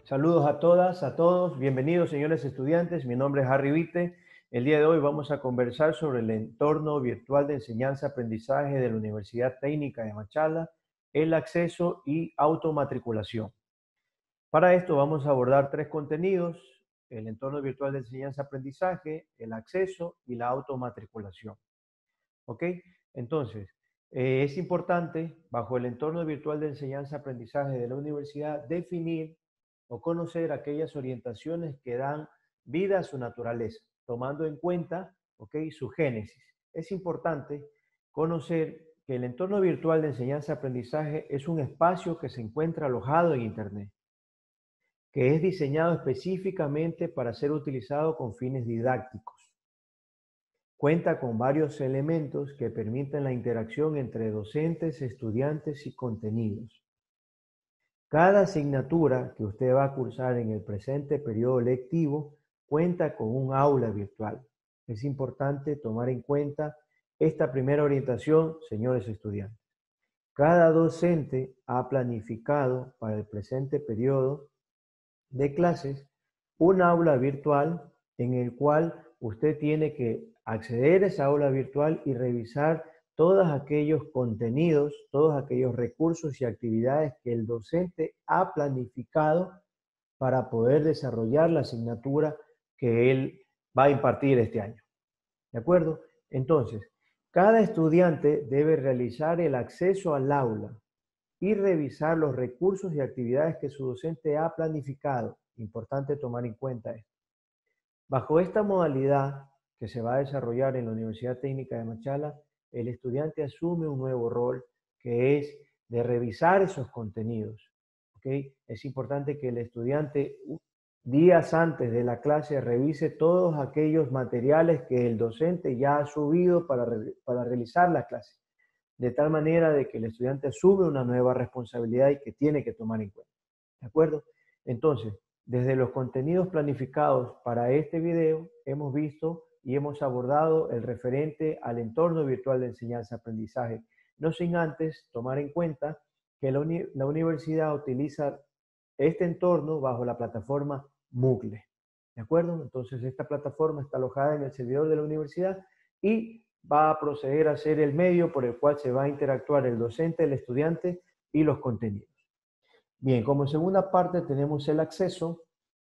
Saludos a todas, a todos. Bienvenidos, señores estudiantes. Mi nombre es Harry Vite. El día de hoy vamos a conversar sobre el entorno virtual de enseñanza-aprendizaje de la Universidad Técnica de Machala, el acceso y automatriculación. Para esto vamos a abordar tres contenidos: el entorno virtual de enseñanza-aprendizaje, el acceso y la automatriculación. ¿Ok? Entonces, es importante, bajo el entorno virtual de enseñanza-aprendizaje de la universidad, definir o conocer aquellas orientaciones que dan vida a su naturaleza, tomando en cuenta, ¿ok?, su génesis. Es importante conocer que el entorno virtual de enseñanza-aprendizaje es un espacio que se encuentra alojado en Internet, que es diseñado específicamente para ser utilizado con fines didácticos. Cuenta con varios elementos que permiten la interacción entre docentes, estudiantes y contenidos. Cada asignatura que usted va a cursar en el presente periodo lectivo cuenta con un aula virtual. Es importante tomar en cuenta esta primera orientación, señores estudiantes. Cada docente ha planificado para el presente periodo de clases un aula virtual en el cual usted tiene que acceder a esa aula virtual y revisar todos aquellos contenidos, todos aquellos recursos y actividades que el docente ha planificado para poder desarrollar la asignatura que él va a impartir este año. ¿De acuerdo? Entonces, cada estudiante debe realizar el acceso al aula y revisar los recursos y actividades que su docente ha planificado. Importante tomar en cuenta esto. Bajo esta modalidad que se va a desarrollar en la Universidad Técnica de Machala, el estudiante asume un nuevo rol que es de revisar esos contenidos. ¿Okay? Es importante que el estudiante días antes de la clase revise todos aquellos materiales que el docente ya ha subido para realizar la clase, de tal manera de que el estudiante asume una nueva responsabilidad y que tiene que tomar en cuenta. ¿De acuerdo? Entonces, desde los contenidos planificados para este video, hemos visto y hemos abordado el referente al entorno virtual de enseñanza-aprendizaje, no sin antes tomar en cuenta que la universidad utiliza este entorno bajo la plataforma Moodle. ¿De acuerdo? Entonces, esta plataforma está alojada en el servidor de la universidad y va a proceder a ser el medio por el cual se va a interactuar el docente, el estudiante y los contenidos. Bien, como segunda parte tenemos el acceso.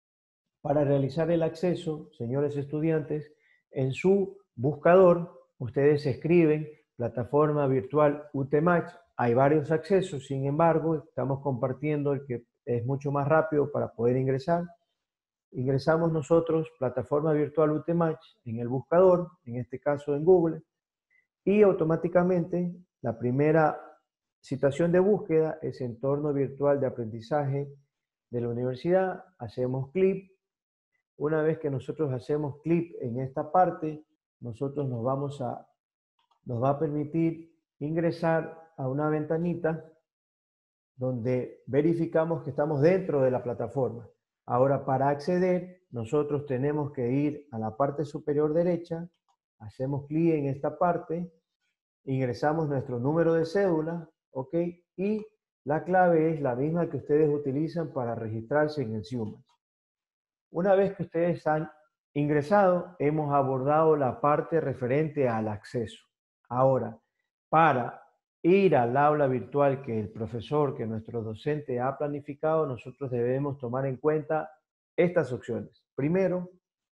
Para realizar el acceso, señores estudiantes, en su buscador ustedes escriben plataforma virtual UTMACH. Hay varios accesos, sin embargo, estamos compartiendo el que es mucho más rápido para poder ingresar. Ingresamos nosotros plataforma virtual UTMACH en el buscador, en este caso en Google, y automáticamente la primera citación de búsqueda es entorno virtual de aprendizaje de la universidad. Hacemos clic. Una vez que nosotros hacemos clic en esta parte, nosotros nos va a permitir ingresar a una ventanita donde verificamos que estamos dentro de la plataforma. Ahora, para acceder, nosotros tenemos que ir a la parte superior derecha, hacemos clic en esta parte, ingresamos nuestro número de cédula, ¿ok? Y la clave es la misma que ustedes utilizan para registrarse en el SIUMAS. Una vez que ustedes han ingresado, hemos abordado la parte referente al acceso. Ahora, para ir al aula virtual que el profesor, que nuestro docente ha planificado, nosotros debemos tomar en cuenta estas opciones. Primero,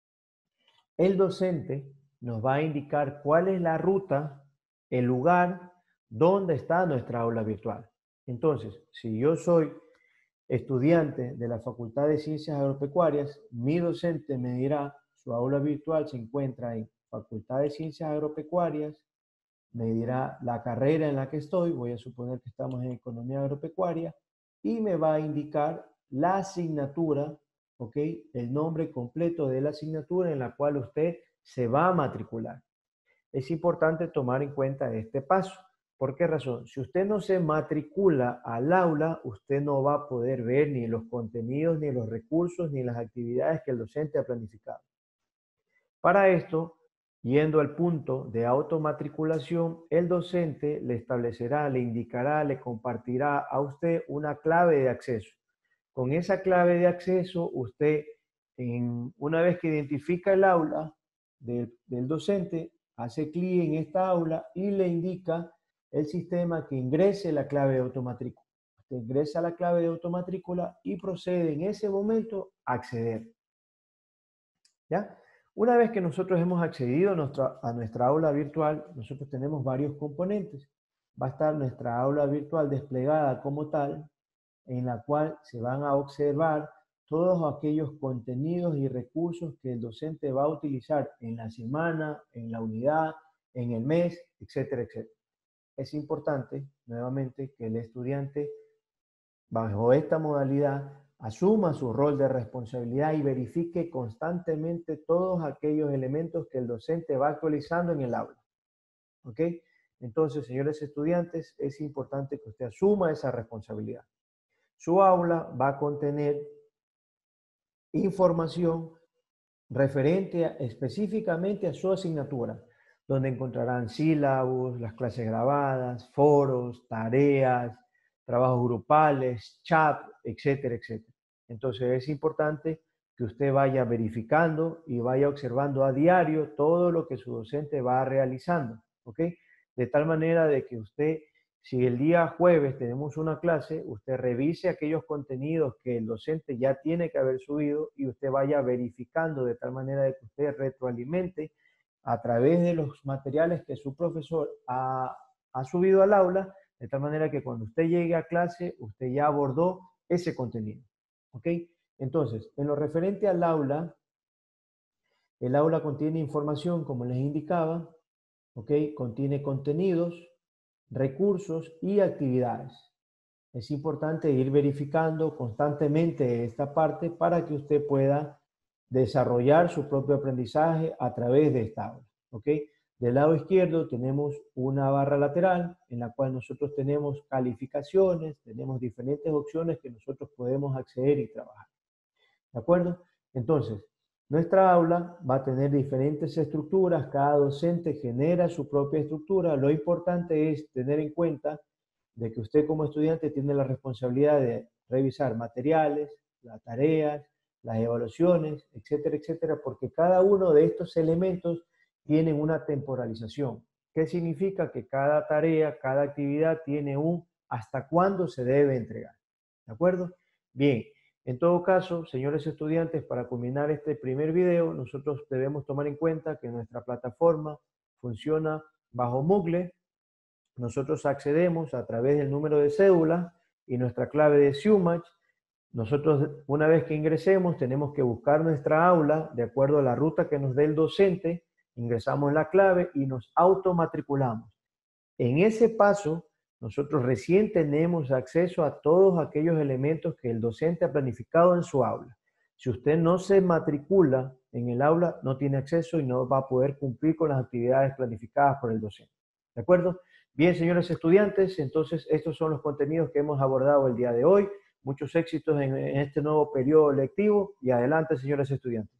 el docente nos va a indicar cuál es la ruta, el lugar donde está nuestra aula virtual. Entonces, si yo soy estudiante de la Facultad de Ciencias Agropecuarias, mi docente me dirá: su aula virtual se encuentra en Facultad de Ciencias Agropecuarias, me dirá la carrera en la que estoy, voy a suponer que estamos en Economía Agropecuaria, y me va a indicar la asignatura, ¿ok? El nombre completo de la asignatura en la cual usted se va a matricular. Es importante tomar en cuenta este paso. ¿Por qué razón? Si usted no se matricula al aula, usted no va a poder ver ni los contenidos, ni los recursos, ni las actividades que el docente ha planificado. Para esto, yendo al punto de automatriculación, el docente le establecerá, le indicará, le compartirá a usted una clave de acceso. Con esa clave de acceso, usted, una vez que identifica el aula del docente, hace clic en esta aula y le indica el sistema que ingrese la clave de automatrícula. Usted ingresa la clave de automatrícula y procede en ese momento a acceder. ¿Ya? Una vez que nosotros hemos accedido a nuestra aula virtual, nosotros tenemos varios componentes. Va a estar nuestra aula virtual desplegada como tal, en la cual se van a observar todos aquellos contenidos y recursos que el docente va a utilizar en la semana, en la unidad, en el mes, etcétera, etcétera. Es importante, nuevamente, que el estudiante, bajo esta modalidad, asuma su rol de responsabilidad y verifique constantemente todos aquellos elementos que el docente va actualizando en el aula. ¿Ok? Entonces, señores estudiantes, es importante que usted asuma esa responsabilidad. Su aula va a contener información referente específicamente a su asignatura, donde encontrarán sílabos, las clases grabadas, foros, tareas, trabajos grupales, chat, etcétera, etcétera. Entonces es importante que usted vaya verificando y vaya observando a diario todo lo que su docente va realizando, ¿ok? De tal manera de que usted, si el día jueves tenemos una clase, usted revise aquellos contenidos que el docente ya tiene que haber subido y usted vaya verificando de tal manera de que usted retroalimente a través de los materiales que su profesor ha subido al aula, de tal manera que cuando usted llegue a clase, usted ya abordó ese contenido. ¿Ok? Entonces, en lo referente al aula, el aula contiene información, como les indicaba, ¿ok? Contiene contenidos, recursos y actividades. Es importante ir verificando constantemente esta parte para que usted pueda desarrollar su propio aprendizaje a través de esta aula. ¿Ok? Del lado izquierdo tenemos una barra lateral en la cual nosotros tenemos calificaciones, tenemos diferentes opciones que nosotros podemos acceder y trabajar. ¿De acuerdo? Entonces, nuestra aula va a tener diferentes estructuras, cada docente genera su propia estructura. Lo importante es tener en cuenta de que usted como estudiante tiene la responsabilidad de revisar materiales, las tareas, las evaluaciones, etcétera, etcétera, porque cada uno de estos elementos tiene una temporalización. ¿Qué significa? Que cada tarea, cada actividad tiene un hasta cuándo se debe entregar. ¿De acuerdo? Bien, en todo caso, señores estudiantes, para culminar este primer video, nosotros debemos tomar en cuenta que nuestra plataforma funciona bajo Moodle. Nosotros accedemos a través del número de cédula y nuestra clave de SUMATCH. Nosotros, una vez que ingresemos, tenemos que buscar nuestra aula de acuerdo a la ruta que nos dé el docente, ingresamos la clave y nos automatriculamos. En ese paso, nosotros recién tenemos acceso a todos aquellos elementos que el docente ha planificado en su aula. Si usted no se matricula en el aula, no tiene acceso y no va a poder cumplir con las actividades planificadas por el docente. ¿De acuerdo? Bien, señores estudiantes, entonces estos son los contenidos que hemos abordado el día de hoy. Muchos éxitos en este nuevo periodo lectivo y adelante, señores estudiantes.